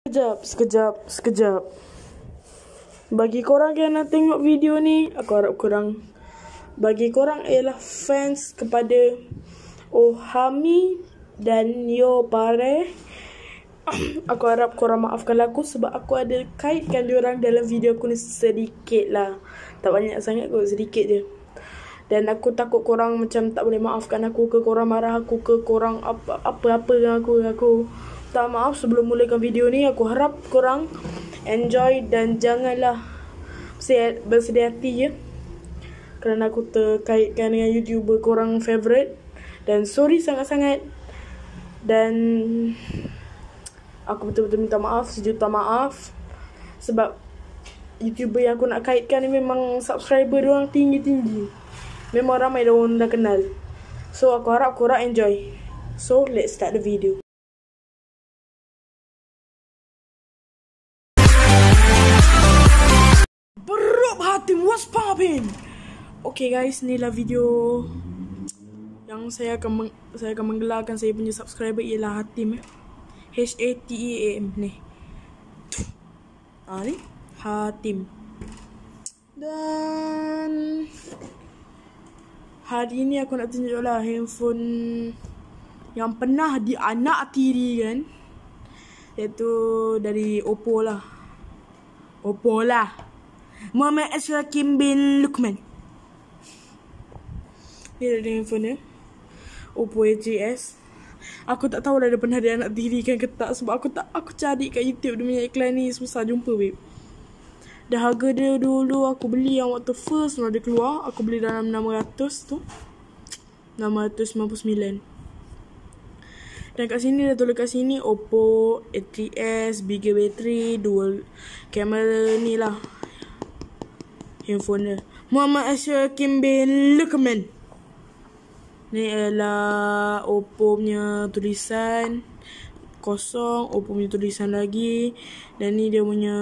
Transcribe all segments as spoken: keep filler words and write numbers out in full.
Sekejap, sekejap, sekejap. Bagi korang yang nak tengok video ni, aku harap korang, bagi korang ialah fans kepada Ohami dan Yo Pare, aku harap korang maafkan aku sebab aku ada kaitkan diorang dalam video aku ni sedikit lah. Tak banyak sangat kot, sedikit je. Dan aku takut korang macam tak boleh maafkan aku ke, korang marah aku ke, korang apa-apa dengan aku. Aku tak maaf sebelum mulakan video ni. Aku harap korang enjoy dan janganlah bersedih hati je kerana aku terkaitkan dengan YouTuber korang favourite. Dan sorry sangat-sangat. Dan aku betul-betul minta maaf, sejuta maaf. Sebab YouTuber yang aku nak kaitkan ni memang subscriber diorang tinggi-tinggi. Memang ramai diorang dah kenal. So aku harap korang enjoy. So let's start the video. Beruk Hatim, what's poppin'? Okay guys, ni lah video yang saya akan meng saya akan menggelarkan saya punya subscriber ialah Hatim. H A T E A M ni. Ah ni Hatim. Dan hari ni aku nak tunjuk lah handphone yang pernah dianak tirikan, iaitu dari Oppo lah. Oppo lah. Muhammad Ashraqim bin Luqman. Ni ada handphone dia, Oppo A tiga S. Aku tak tahu lah dia pernah dia anak tirikan ke tak, sebab aku tak aku cari kat YouTube dia punya iklan ni susah jumpa babe. Dah harga dia dulu aku beli yang waktu first dia keluar, aku beli dalam enam ratus tu. enam ratus sembilan puluh sembilan. Dan kat sini dia tulis kat sini Oppo A tiga S, bigger battery, dual camera ni lah handphone dia. Muhammad Ashraqim bin Luqman. Ni adalah Oppo punya tulisan kosong, Oppo punya tulisan lagi. Dan ni dia punya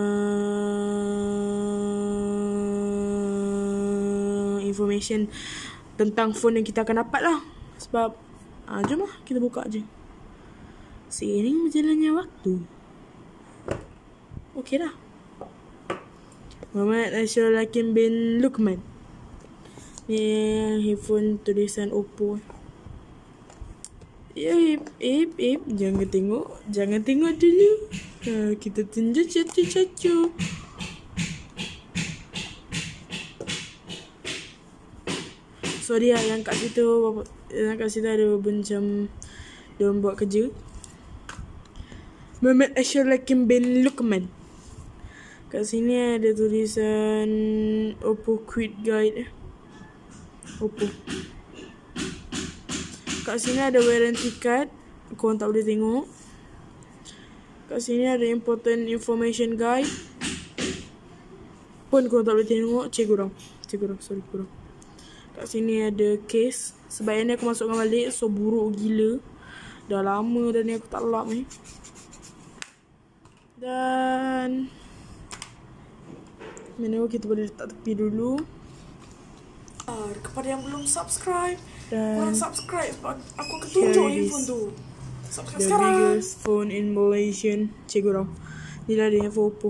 information tentang phone yang kita akan dapat lah. Sebab ah, jom lah kita buka je. Seiring berjalannya waktu. Okey dah. Muhammad Ashraqim bin Luqman. Ni handphone tulisan Oppo. Ya, ip, ip, ip. Jangan tengok. Jangan tengok dulu. Ha, kita tunjuk satu-satu. Sorry lah yang kat situ, yang kat situ ada macam diorang buat kerja. Muhammad Ashraqim bin Luqman. Kat sini ada tulisan Oppo Quick Guide. Oppo. Kat sini ada warranty card. Korang tak boleh tengok. Kat sini ada important information guide. Pun korang tak boleh tengok. Cik kurang. Cik kurang. Sorry kurang. Kat sini ada case. Sebab yang ni aku masukkan balik. So buruk gila. Dah lama dah ni aku tak lap ni. Dan menu kita boleh letak tepi dulu. Kepada yang belum subscribe, dan korang subscribe sebab aku akan tunjuk handphone tu. Subscribe the sekarang. The biggest phone in Malaysia. Cik korang. Ni lah dia handphone Oppo.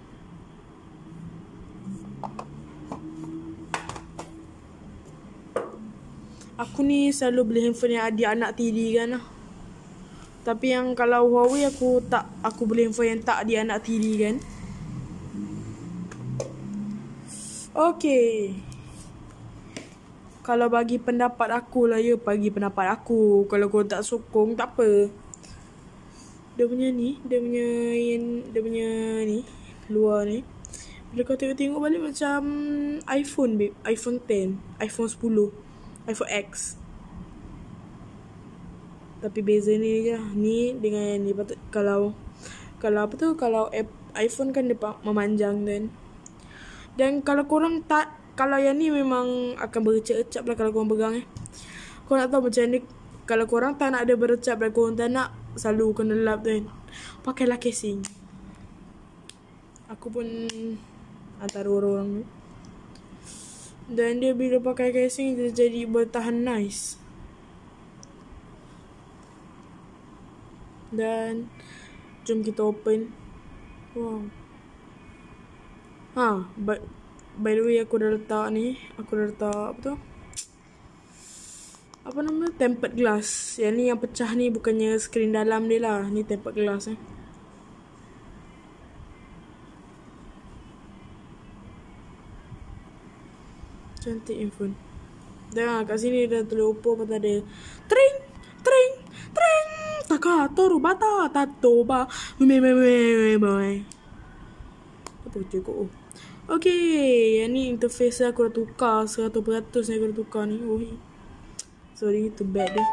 Aku ni selalu beli handphone yang adik anak tiri kan lah. Tapi yang kalau Huawei aku tak, aku beli handphone yang tak adik anak tiri kan. Okay. Kalau bagi pendapat aku lah ya, bagi pendapat aku. Kalau kau tak sokong, tak apa. Dia punya ni, dia punya yang, dia punya ni, luar ni. Bila kau tengok-tengok balik macam iPhone babe. iPhone ten, iPhone ten, iPhone X. Tapi beza ni je. Ni dengan yang ni. Kalau, kalau apa tu, kalau iPhone kan dia memanjang dan. Dan kalau korang tak, kalau yang ni memang akan berecap-recap lah kalau korang pegang eh. Korang nak tahu macam ni. Kalau korang tak nak ada berecap dan korang tak nak, selalu kena lap kan. Pakailah casing. Aku pun antara orang-orang ni. Dan dia bila pakai casing dia jadi bertahan nice. Dan jom kita open. Wow. Ha, by, by the way aku dah letak ni, aku dah letak apa tu? Apa nama? Tempered glass. Yang ni yang pecah ni bukannya skrin dalam dia lah. Ni tempered glass eh. Cantik handphone. Dan kat sini dah tulis Oppo apa ada tring tring tring Takatoru bata tatoba me me me boy. Apa cakap? Okay, yang ni interface aku dah tukar seratus peratus ni aku dah tukar ni. Oh, sorry, too bad dia.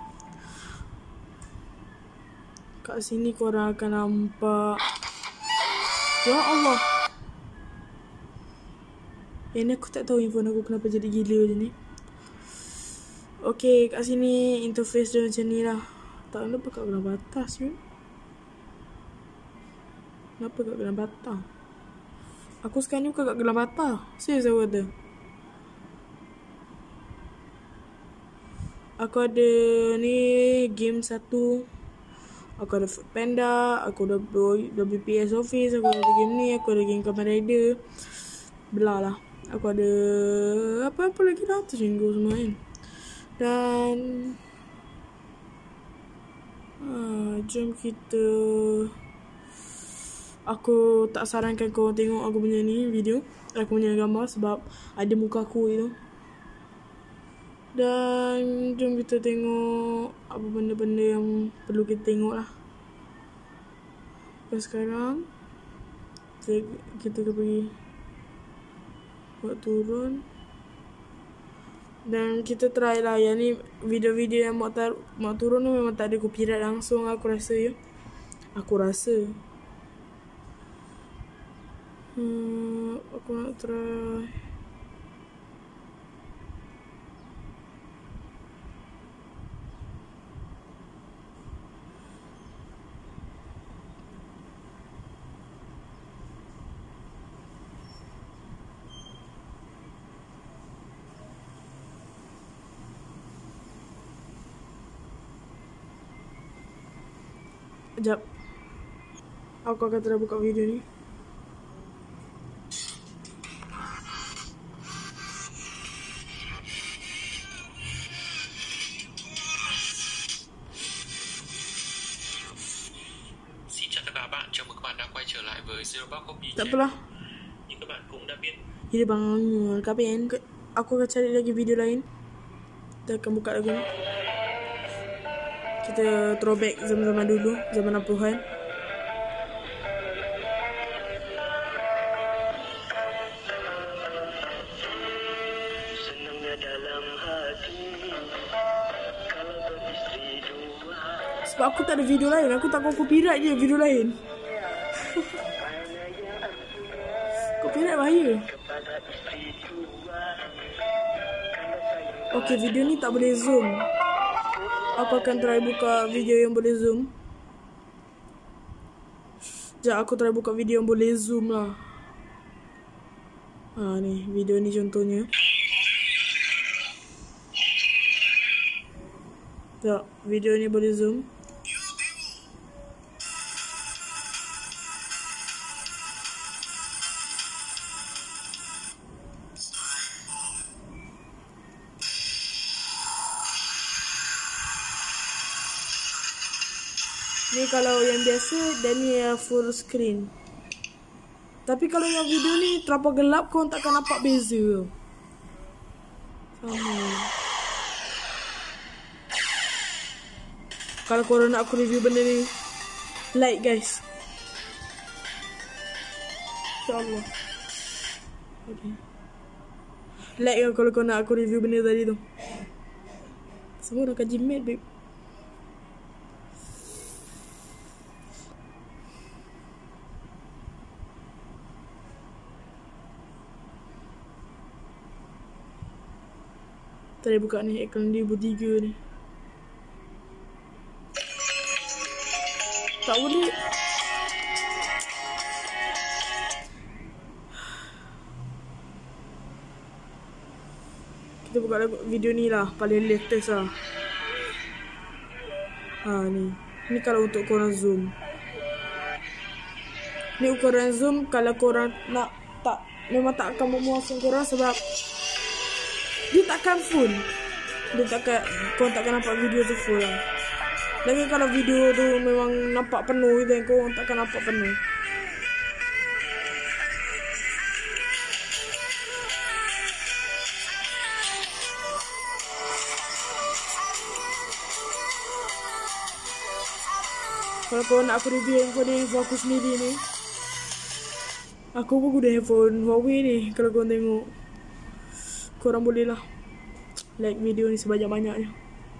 Kat sini korang akan nampak. Ya Allah. Yang ni aku tak tahu handphone aku kenapa jadi gila je ni. Okay, kat sini interface dia macam ni lah. Tak kenapa kat kena batas ke? Kenapa kat kena batas? Aku sekarang ni bukan kat gelang batas. Serius aku kata. Aku ada ni game satu. Aku ada Foodpanda. Aku ada W P S Office. Aku ada game ni. Aku ada game Kamen Rider. Belah lah. Aku ada apa-apa lagi dah. Tersinggung semua kan. Dan ah, jom kita. Aku tak sarankan korang tengok aku punya ni video, aku punya gambar sebab ada muka aku itu. Dan jom kita tengok apa benda-benda yang perlu kita tengok lah. Lepas sekarang kita, kita pergi buat turun. Dan kita try lah. Yang ni video-video yang mau, tar- mau turun ni memang tak ada copyright langsung aku rasa ya. Aku rasa Hmm, aku nak try. Sekejap. Aku akan try buka video ni. Tak apalah. Jadi bang, kapan aku akan cari lagi video lain. Kita akan buka lagi ni. Kita throwback zaman-zaman dulu, zaman enam puluhan. Sebab aku tak ada video lain, aku tak mau copyright je video lain. Copyright bahaya. Okay, video ni tak boleh zoom. Aku akan try buka video yang boleh zoom. Sekejap, aku try buka video yang boleh zoom lah. Ha ni, video ni contohnya. Sekejap, video ni boleh zoom. Ni kalau yang biasa dan ni yang full screen. Tapi kalau yang video ni terlalu gelap, kau takkan nampak beza. Sama. Kalau korang nak aku review benda ni, like guys. InsyaAllah. Okay. Like lah kalau kau nak aku review benda tadi tu. Semua dah kaji mate babe. Tadi buka ni iklan dua ribu tiga ni. Tak boleh. Kita buka video ni lah, paling latest lah. Ha ni. Ni kalau untuk korang zoom. Ni ukuran zoom kalau korang nak tak, memang tak akan memuaskan korang sebab dia takkan full. Dia takkan, korang takkan nampak video tu full lah. Lagi kalau video tu memang nampak penuh, then korang takkan nampak penuh. Kalau korang nak aku review handphone ni, handphone aku sendiri ni, aku pun guna handphone Huawei ni. Kalau korang tengok, korang boleh lah like video ni sebanyak-banyaknya.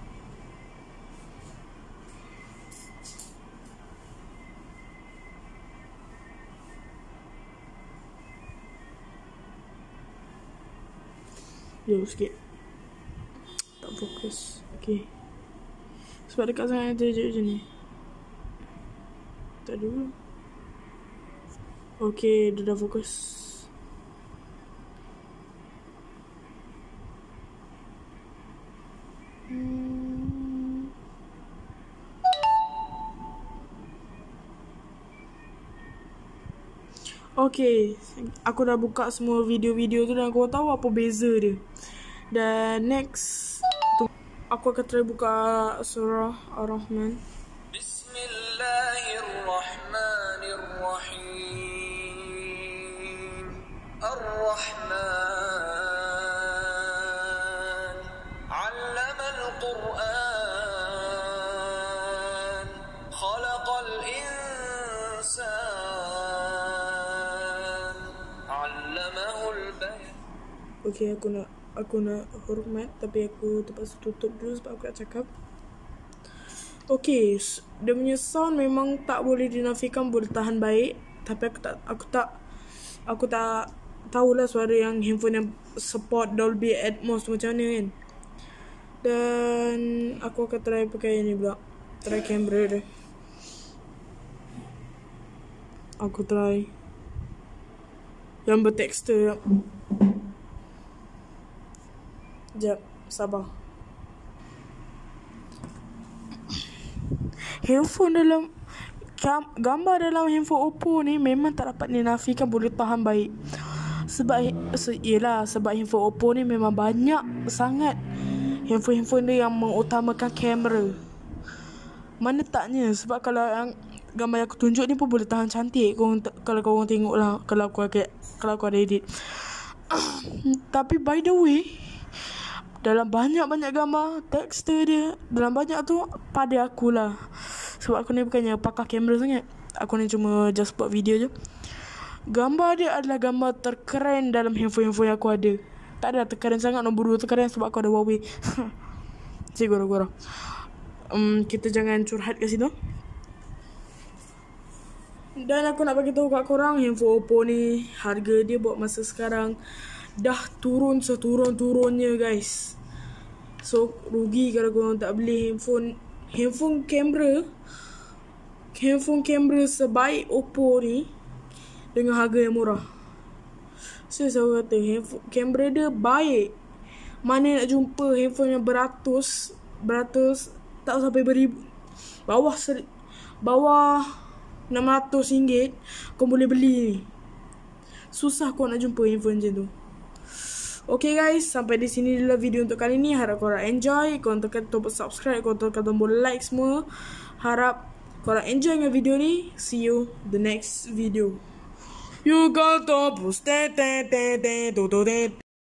Jauh sikit, tak fokus. Okay, sebab dekat sangat je je ni. Tak dulu. Okay, dia dah fokus. Hmm. Okay, aku dah buka semua video-video tu dan aku tahu apa beza dia. Dan next tu, aku akan try buka surah Ar-Rahman. Bismillahirrahmanirrahim. Ar-Rahman 'allama al-Qur'an, khalaqal insan, 'allamahul bayan. Okay, aku nak aku nak hormat tapi aku terpaksa tutup dulu sebab aku nak cakap. Okay, dia punya sound memang tak boleh dinafikan boleh tahan baik, tapi aku tak aku tak aku tak tahulah suara yang handphone yang support Dolby Atmos macam mana kan. Dan aku akan try pakai ni pula, try kamera dia. Aku try yang bertekstur. Sekejap, sabar. Handphone dalam gambar dalam handphone Oppo ni memang tak dapat dinafikan boleh tahan baik. Sebab se, yelah, sebab handphone Oppo ni memang banyak sangat handphone-handphone dia yang mengutamakan kamera. Mana taknya, sebab kalau yang gambar yang aku tunjuk ni pun boleh tahan cantik korang, kalau korang tengok lah, kalau aku ada, kalau aku ada edit. Tapi by the way, dalam banyak-banyak gambar, tekstur dia dalam banyak tu pada akulah. Sebab aku ni bukannya pakar kamera sangat. Aku ni cuma just buat video je. Gambar dia adalah gambar terkeren dalam handphone-handphone yang aku ada. Tak ada terkeren sangat, nombor dua terkeren sebab aku ada Huawei. Cik gora-gora. um, Kita jangan curhat kat situ. Dan aku nak bagi tahu kat korang, handphone Oppo ni harga dia buat masa sekarang dah turun seturun-turunnya guys. So rugi kalau korang tak beli handphone Handphone kamera Handphone kamera sebaik Oppo ni dengan harga yang murah. So saya kata handphone kamera dia baik. Mana nak jumpa handphone yang beratus Beratus tak sampai beribu, Bawah seri, Bawah enam ratus ringgit kau boleh beli ni. Susah kau nak jumpa handphone macam tu. Okay guys, sampai di sini dulu video untuk kali ni. Harap korang enjoy. Korang tekan tombol subscribe, korang tekan tombol like semua. Harap korang enjoy dengan video ni. See you the next video. You got to post